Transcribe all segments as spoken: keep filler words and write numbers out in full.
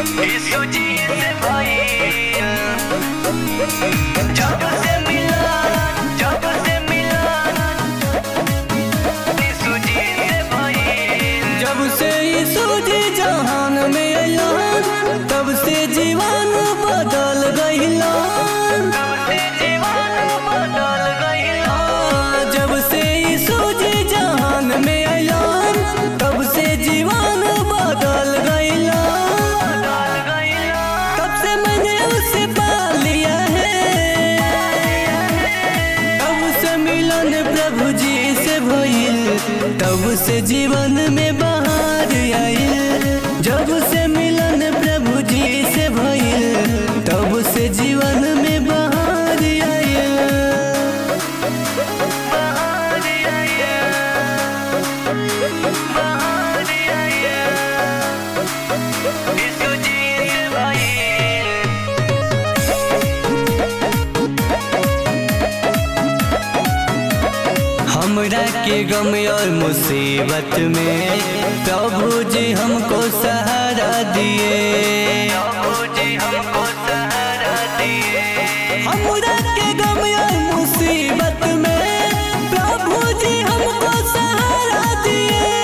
यीशु जी से भाई जब से मिला जब से मिला यीशु जी से भाई। जब से यीशु जी जहान में अइला तब से जीवन बदल गइला। तब से जीवन बदल गइला। जब से यीशु जी जहान में अइला तब से जीवन बदल गइला। बदल गइला। तब से मैंने उसे पा लिया है। तब से मिलन प्रभु जी से भइल तब से जीवन में बहार आइल। जब से मिलन प्रभु जी से भइल तब से जीवन में बहार आइल। बहार आया बहार आया यीशु जी से भाई। हमरा के गम और मुसीबत में प्रभु जी हमको सहारा दिए। प्रभु जी हमको सहारा दिए। हमरा के गम और मुसीबत में प्रभु जी हमको सहारा दिए।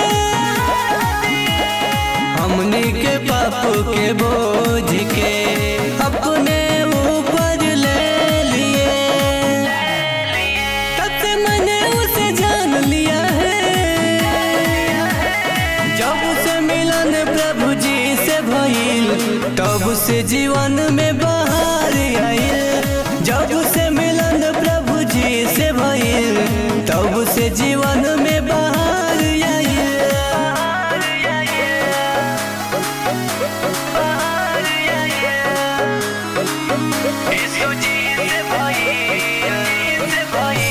हमने के पाप के बोझ के अपने ऊपर ले लिए। तब से मैंने उसे जान लिया है। जब से मिलन प्रभु जी से भइल तब से जीवन में बहार आइल। जब से मिलन प्रभु जी से भइल तब से जीवन में बहार आइल। बहार आया बहार आया यीशु जी से भाई से भाई।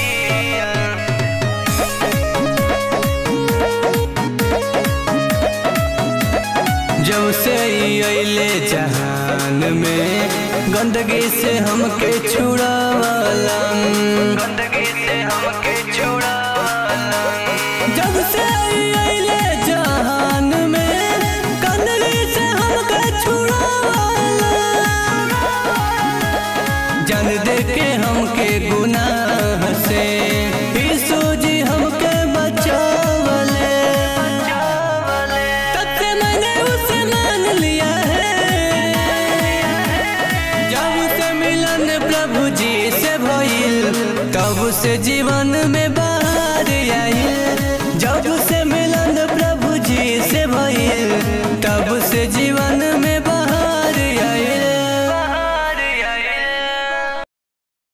जब से ई अइले जहान में गंदगी से हमके छुड़ावला। गंदगी से हमके छुड़ावला। जब से ई अइले जहान में गंदगी से हमके छुड़ावला। जान दे के हमके गुनाह से यीशु जी हमके बचावले। तब से मैंने उसे मान लिया है। जब से मिलन प्रभु जी से भइल तब से जीवन में बहार आइल। जब से मिलन प्रभु जी से भइल तब से जी